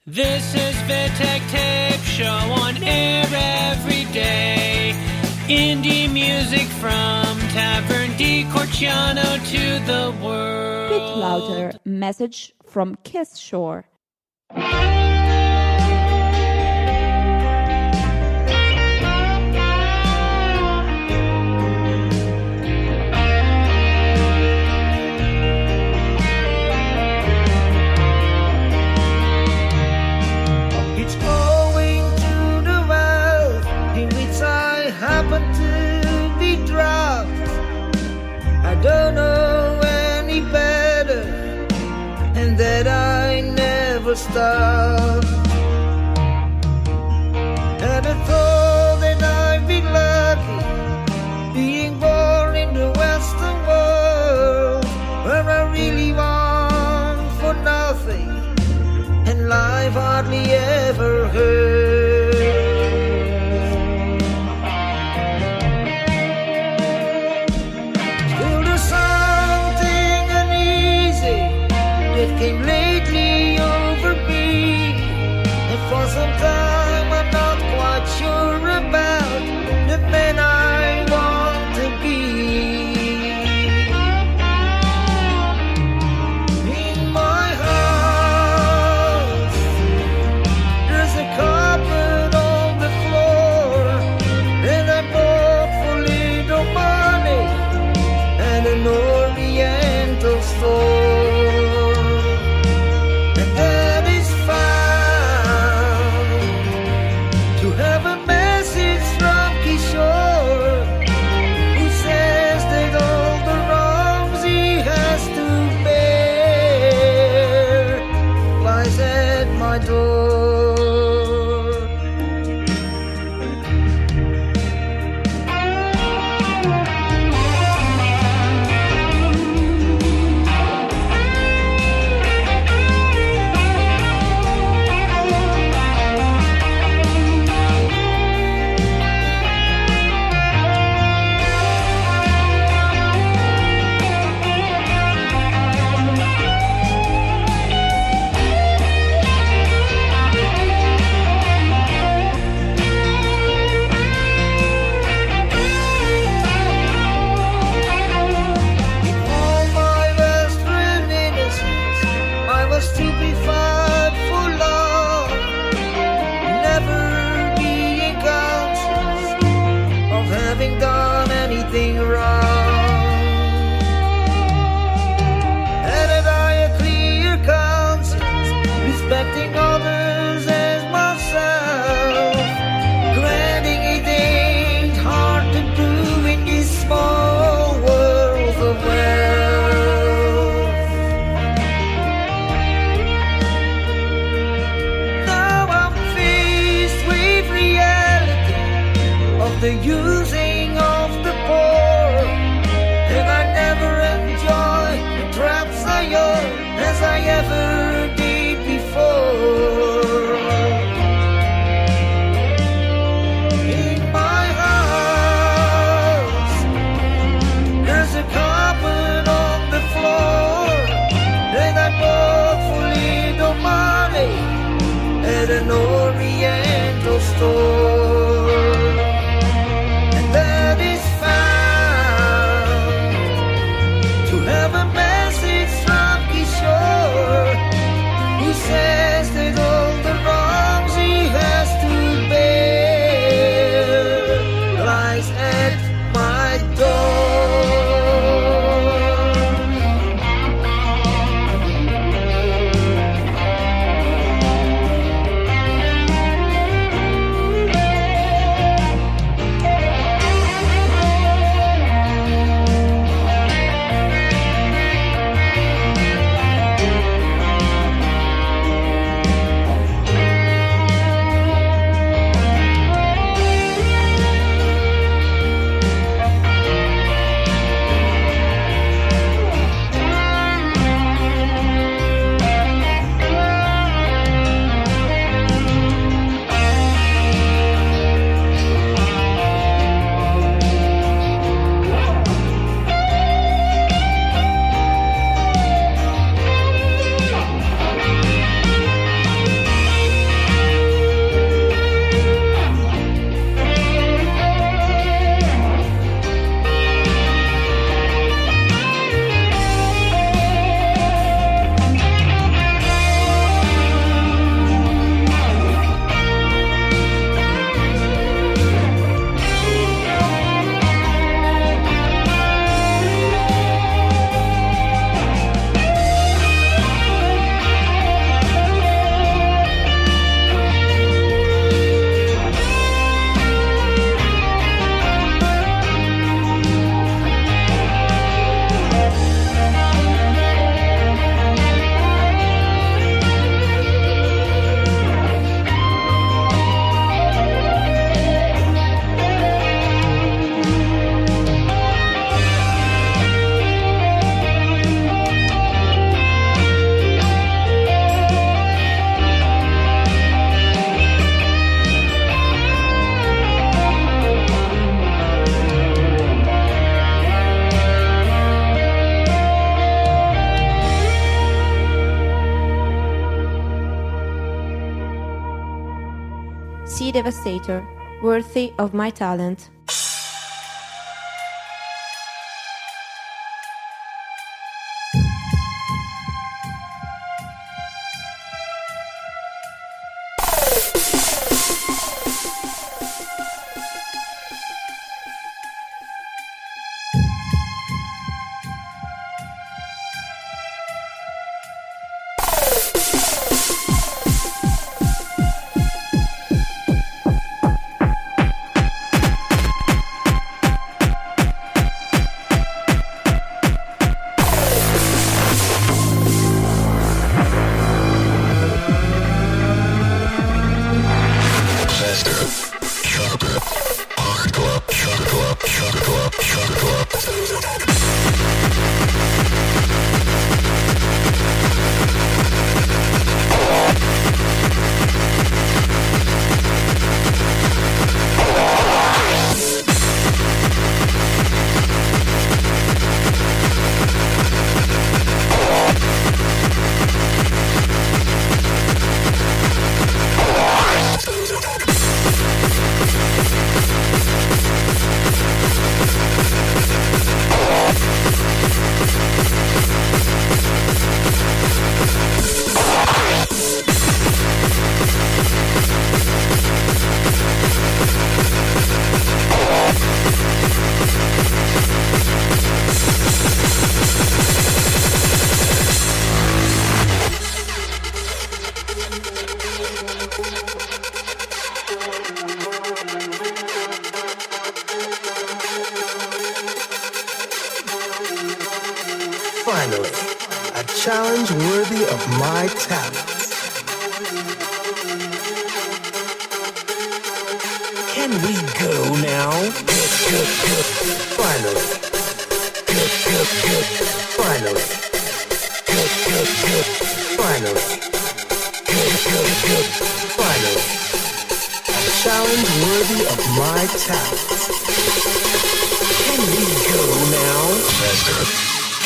This is Vitek Tape Show on air every day. Indie music from Tavern di Corciano to the world. Bit louder. Message from Kiss Shore. Don't know any better, and that I never stop. And I thought that I'd be lucky, being born in the Western world, where I really want for nothing, and life hardly ever hurts. Came lately over me, and for some time I'm not quite sure about the man I want to be. In my house there's a carpet on the floor, and I bought for little money at an Oriental store. The using of the poor, and I never enjoy the traps I own as I ever did before. In my house there's a carpet on the floor, and I bought for little money at an Oriental store. Says that all the wrongs he has to bear lies at my door. Sea Devastator, worthy of my talent. Finally, a challenge worthy of my talents. Can we go now? Finally. Finally. Finally. Finally. A challenge worthy of my talents. Can we go now?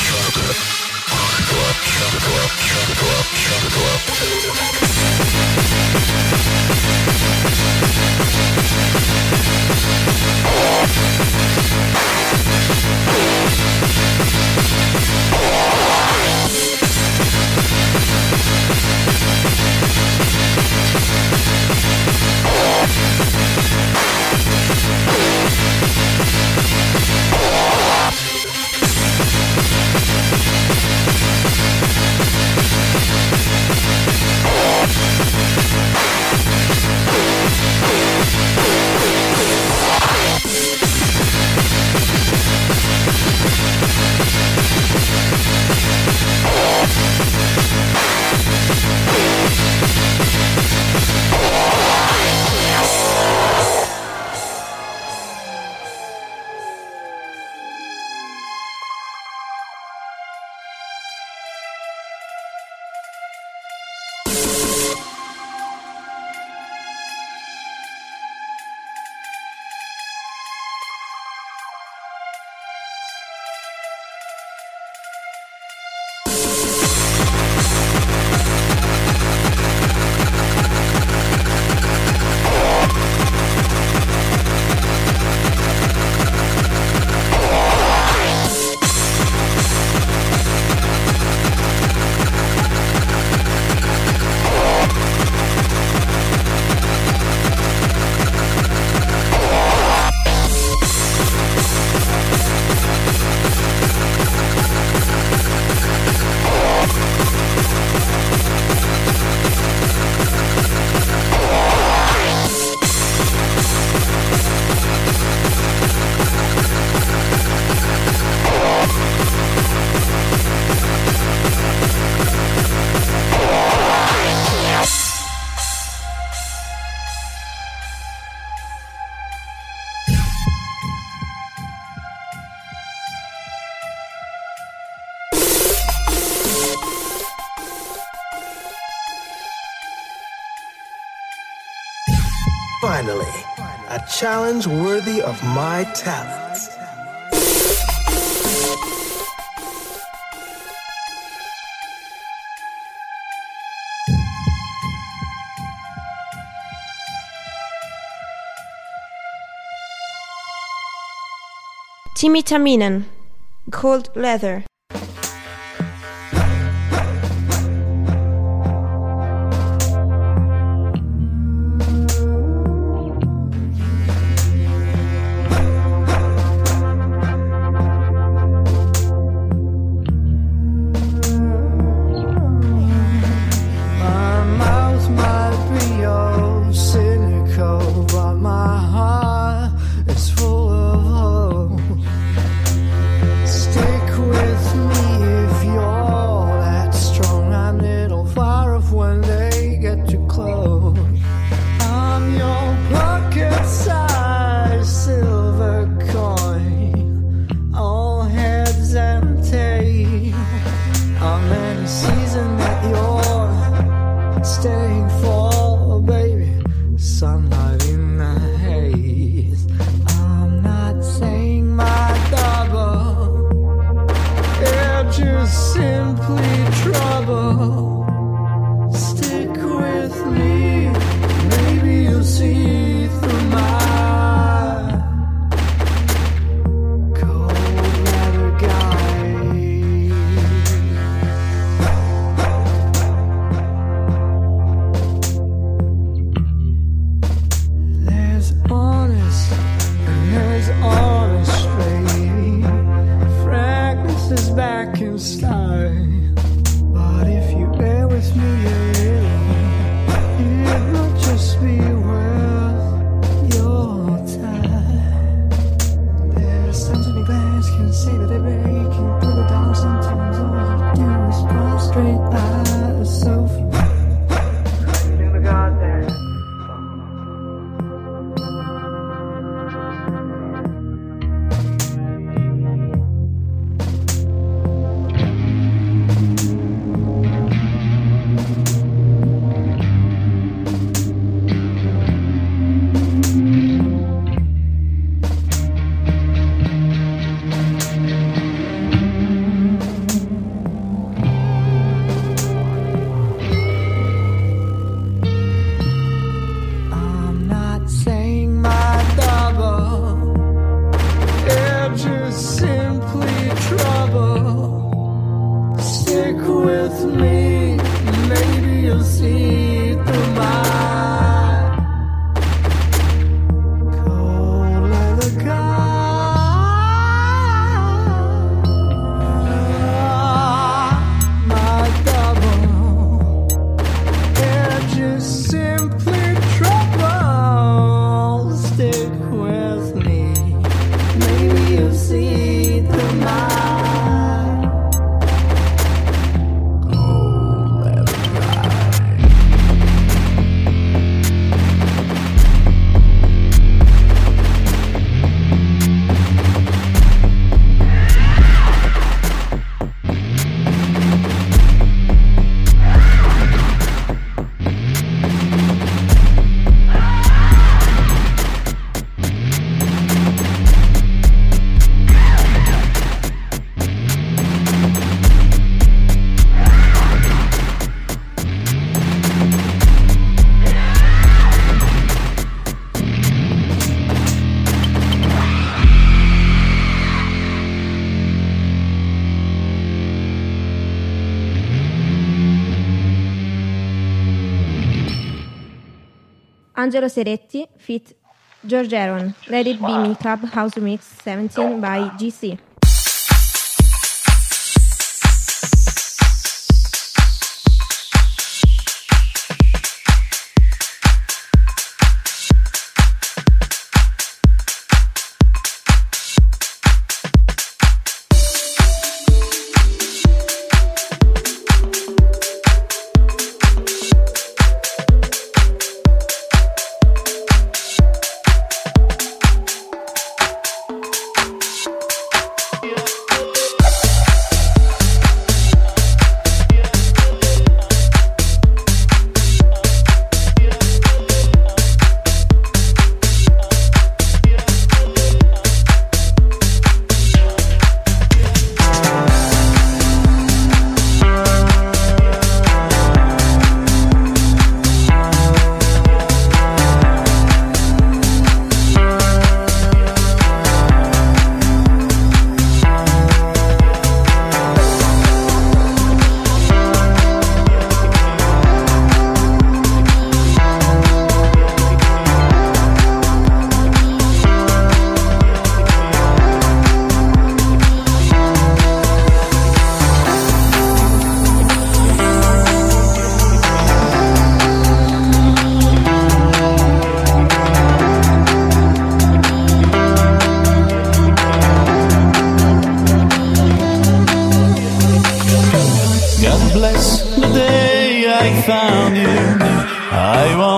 Finally, a challenge worthy of my talents. Timmy Taminen, Cold Leather. Angelo Seretti feat. George Aaron, Let It Be Me Clubhouse Mix 17 by GC.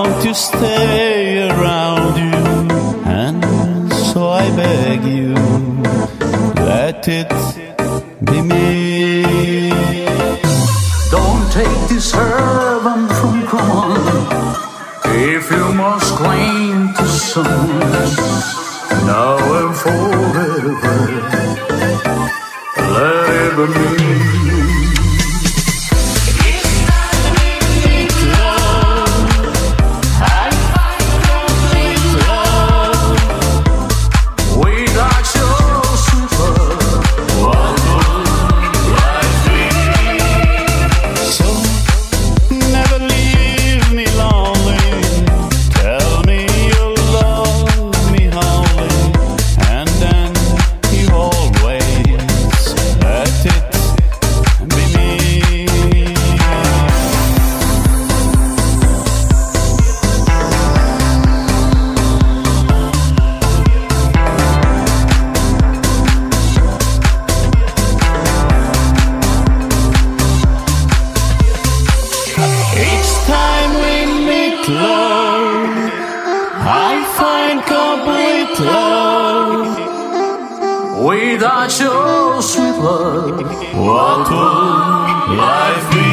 want to stay around you, and so I beg you, let it be me. Don't take this heaven from common, if you must cling to someone, now and forever, let it be me. Without your sweet love, what would life be?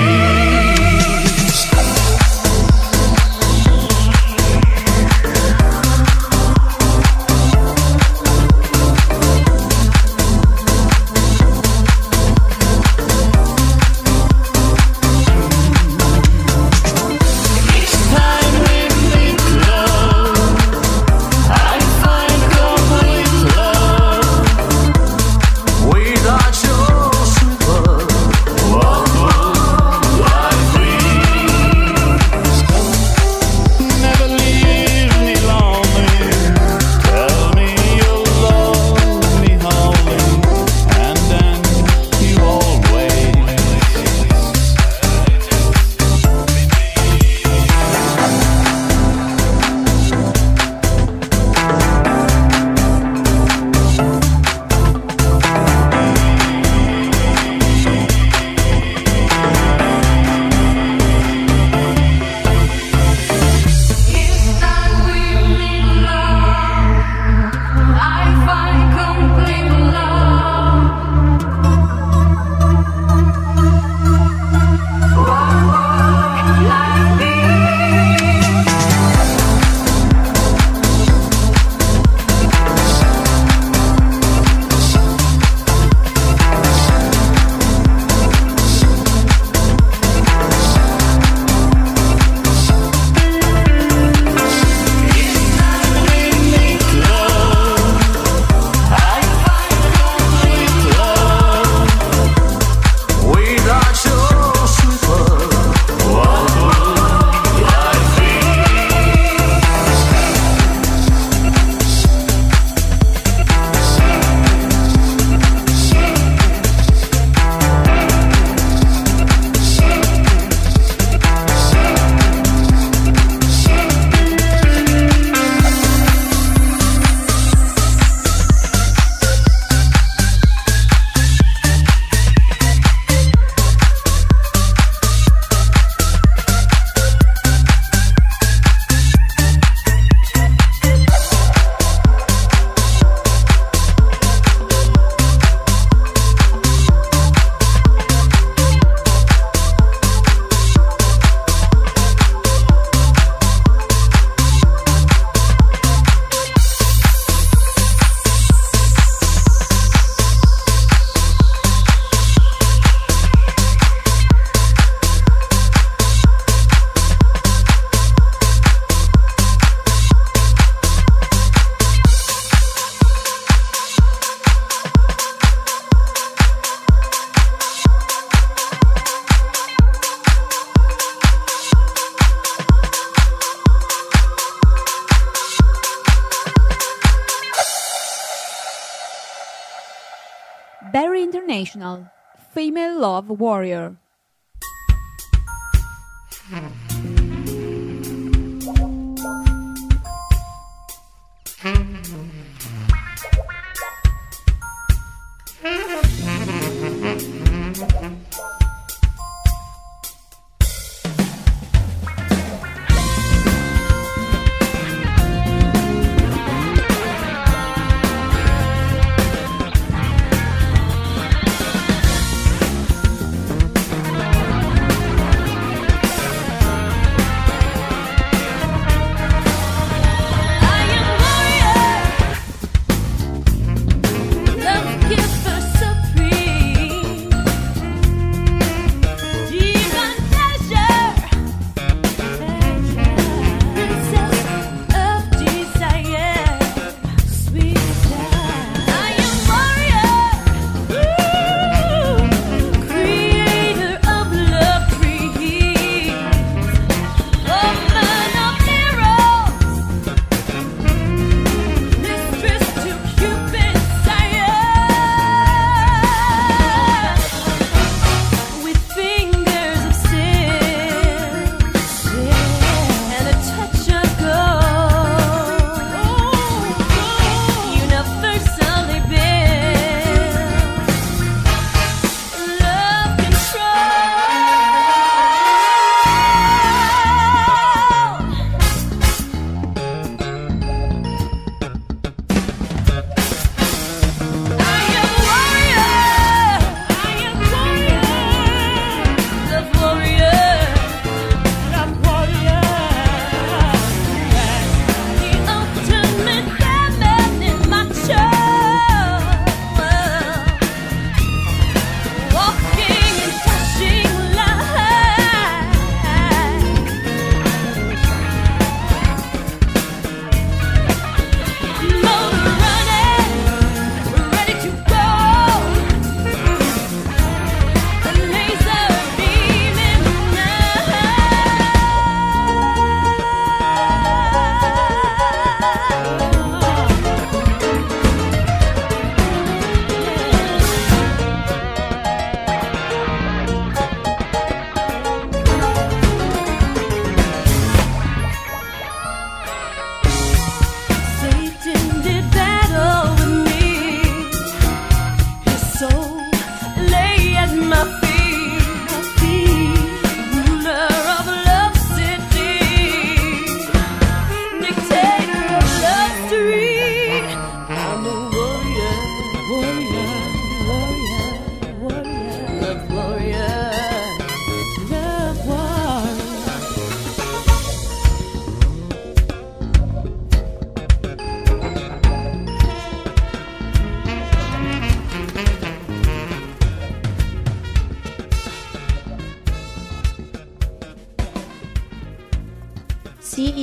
Barry International, Female Love Warrior.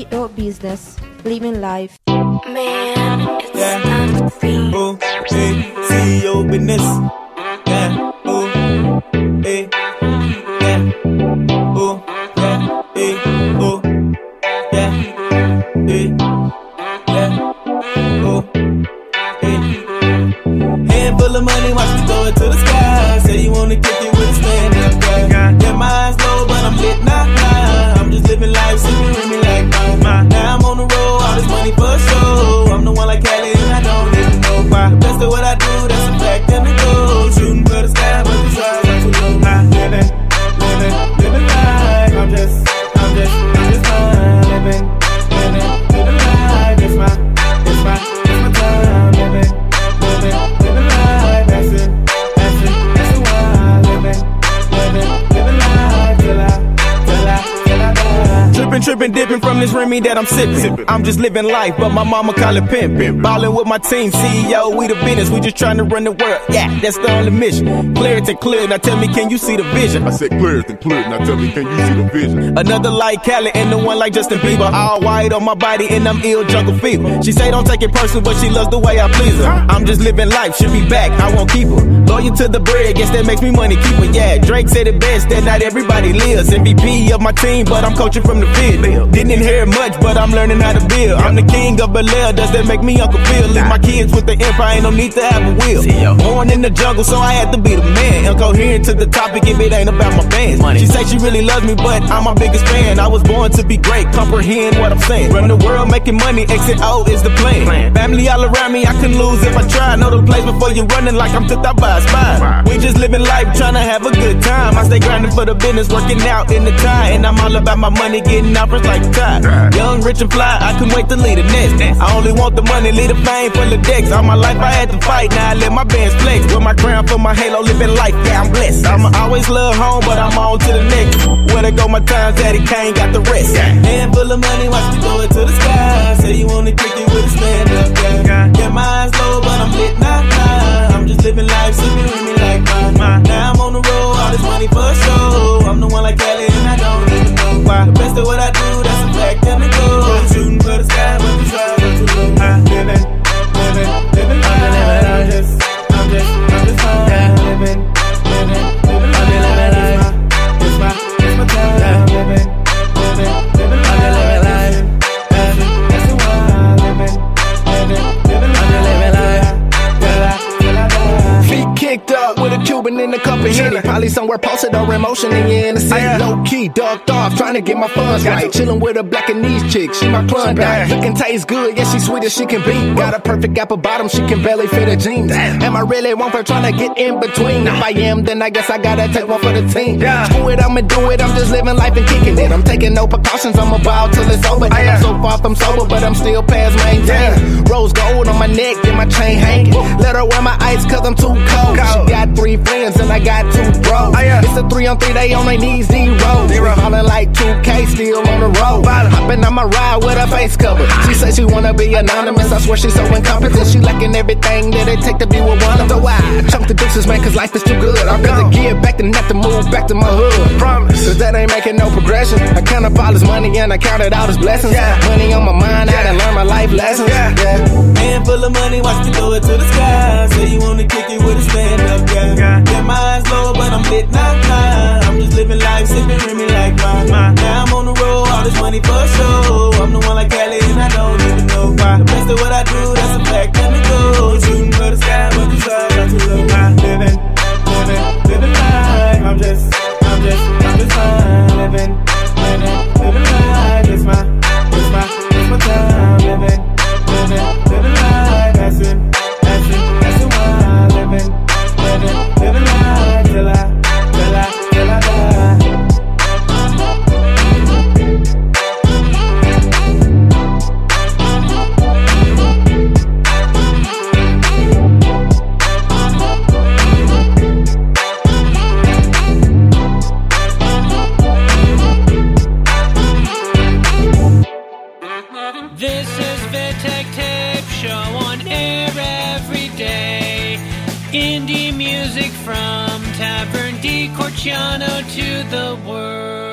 CEO business, living life. Man, it's Yeah. Ooh, hey, CEO business. Yeah. Ooh, hey, yeah. Ooh, yeah, hey, ooh, yeah, hey, yeah. Ooh, hey. Handful of money, watch me throw it to the sky. Say you wanna kick it with a stand up guy. Yeah, mine's low, but I'm lit, not high. I'm just living life, sipping with me like mine. Now I'm on the road, all this money for show. I'm the one like Cali, and I don't even know why. The best of what I do, that's a fact, and it goes. Shooting for the sky, but the stars are too low. Living life. I'm just fine. Living life. It's my time. Living life. That's it. Why living life till I die. Trippin', dippin' from this Remy that I'm sippin'. I'm just living life, but my mama call it pimpin'. Ballin' with my team, CEO, we the business. We just tryna run the world. Yeah, that's the only mission. Clarity clear, now tell me, can you see the vision? I said clarity clear, now tell me, can you see the vision? Another like Cali and the one like Justin Bieber. All white on my body and I'm ill jungle fever. She say don't take it personal, but she loves the way I please her. I'm just living life, should be back, I won't keep her. Loyal to the bread, guess that makes me money keeper. Yeah, Drake said it best, that not everybody lives. MVP of my team, but I'm coaching from the field. Didn't inherit much, but I'm learning how to build. I'm the king of Bel-Air, does that make me Uncle Phil? Leave my kids with the empire, ain't no need to have a will. Born in the jungle, so I had to be the man. Incoherent to the topic if it ain't about my bands. She say she really loves me, but I'm my biggest fan. I was born to be great, comprehend what I'm saying. Run the world making money, exit O is the plan. Family all around me, I couldn't lose if I try. Know the place before you running like I'm took out by a spy. We just living life, trying to have a good time. I stay grinding for the business, working out in the tie. And I'm all about my money, getting offers like a tie. Young, rich and fly, I couldn't wait to lead the nest. I only want the money, lead the fame for the decks. All my life I had to fight, now I let my bands flex. With my crown for my halo, living life, yeah, I'm blessed. I'ma always love home, but I'm on to the next. Where to go, my time's Daddy Kane got the rest. Handful of money, watch me throw it to the sky. Say you wanna kick it with a stand up guy. Yeah, mine's low, but I'm lit, not high. I'm just living life, sipping with me like mine. Now I'm on the road, all this money for show. I'm the one like Cali, and I don't even know why. The best of what I do, that's a fact, and it goes. Shooting for the sky, but the stars are too low. Living life. I'm just fine. Living life. It's my time. Living life. That's why living life. Till I die. Feet kicked up with a Cuban in the cup of Henny. Probably somewhere posted or in motion and you in the city. Low key, ducked off, trying to get my funds right. Chillin' with a black and knees chick, she my Klondike. Looking taste good, yeah, she sweet as she can be. Got a perfect apple bottom, she can barely fit her jeans. Am I really one for trying to get in between? If I am, then I guess I gotta take one for the team. Screw it, I'ma do it, I'm just living life and kicking it. I'm taking no precautions, I'ma ball till it's over. And I'm so far from sober, but I'm still past maintain. Rose gold on my neck, and my chain hanging. Let her wear my ice cause I'm too cold. She got 3 friends and I got 2 bros. It's a 3-on-3, they on their knees, 0. Ballin' like 2K, still on the road. Hopping on my ride with her face covered. She said she wanna be anonymous, I swear she's so incompetent. She lacking everything that it take to be with one of them. So I chunk the deuces, man, cause life is too good. I'd rather give back than have to move back to my hood. Promise, cause that ain't making no progression. I count up all this money and I counted all this blessings. Money on my mind, I done learned my life lessons. Handful of money, watch me throw it to the sky. Say you wanna kick it with a stand up guy. Yeah, mine's low, but I'm lit, not high. I'm just living life, sipping Remy like mine. Now I'm on the road, all this money for show. I'm the one like Cali, and I don't even know why. The best of what I do, that's a fact, and it goes. Shooting for the sky, but the stars are too low. Living life. I'm just fine. Living life. It's my time. Living life. That's it. Why living life till I die. This is Vitek Tape Show on air every day. Indie music from Tavern di Corciano to the world.